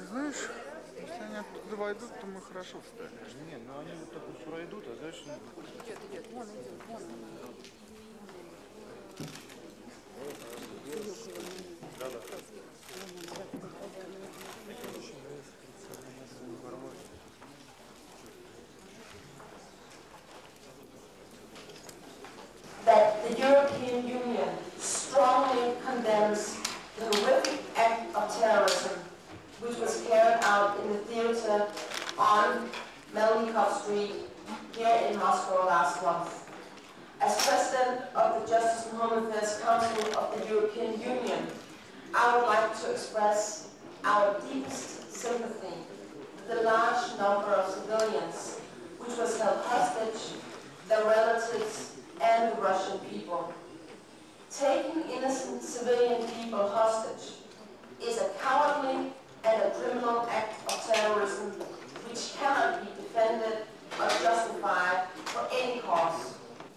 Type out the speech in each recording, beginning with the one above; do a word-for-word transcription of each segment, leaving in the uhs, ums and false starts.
знаешь, если они оттуда войдут, то мы хорошо встанем. Не, ну они вот так вот пройдут, а дальше... Идет, идет, вон идет, вон он. Да, да. That the European Union strongly condemns the horrific act of terrorism which was carried out in the theater on Melnikov Street here in Moscow last month. As President of the Justice and Home Affairs Council of the European Union, I would like to express our deepest sympathy with the large number of civilians which was held hostage, their relatives, and the Russian people. Taking innocent civilian people hostage is a cowardly and a criminal act of terrorism which cannot be defended or justified for any cause.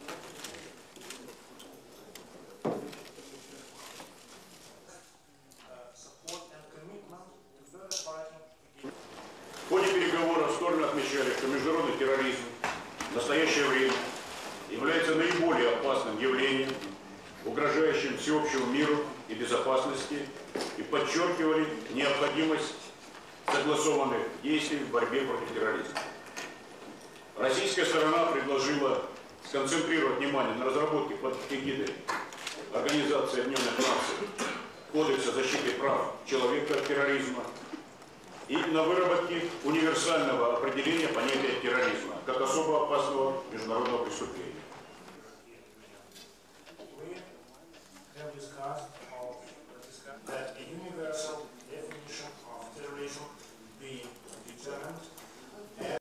В ходе переговоров стороны отмечали, что международный терроризм в настоящее время является наиболее опасным явлением, угрожающим всеобщему миру и безопасности, и подчеркивали необходимость согласованных действий в борьбе против терроризма. Российская сторона предложила сконцентрировать внимание на разработке под эгидой Организации Объединенных Наций Кодекса защиты прав человека от терроризма и на выработке универсального определения понятия терроризма как особо опасного международного преступления.